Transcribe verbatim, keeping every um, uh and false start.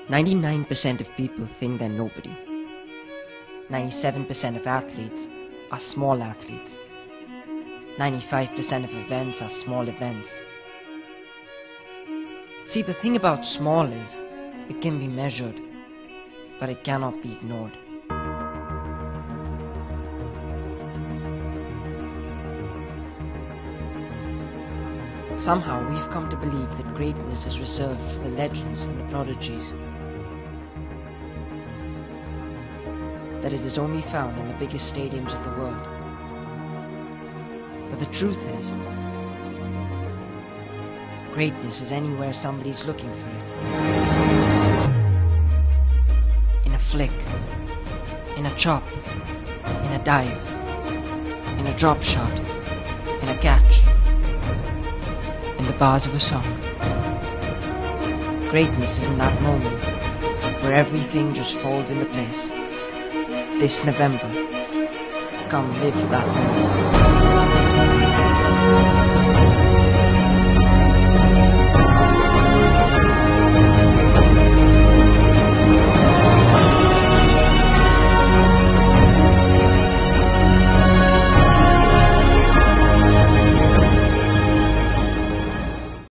ninety-nine percent of people think they're nobody. ninety-seven percent of athletes are small athletes. ninety-five percent of events are small events. See, the thing about small is, it can be measured, but it cannot be ignored. Somehow we've come to believe that greatness is reserved for the legends and the prodigies. That it is only found in the biggest stadiums of the world. But the truth is, greatness is anywhere somebody's looking for it. In a flick, in a chop, in a dive, in a drop shot, in a catch, in the bars of a song. Greatness is in that moment where everything just falls into place. This November, come live that moment.